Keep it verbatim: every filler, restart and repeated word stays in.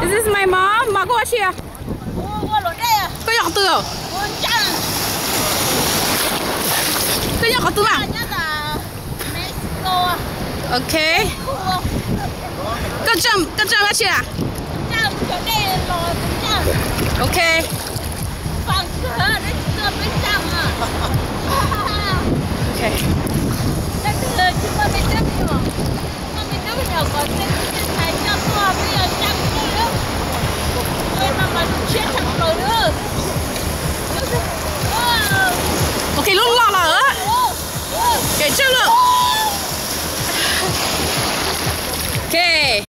Is this my mom? Mak aku asyik. Oh,我老爹呀， Kau yang kata kau? 我家人， Kau yang kata bang? 人家的没够啊， Okay. 我 Kau jam, kau jam asyik ah? 家小弟老人家 Okay. 放车，人这没上啊。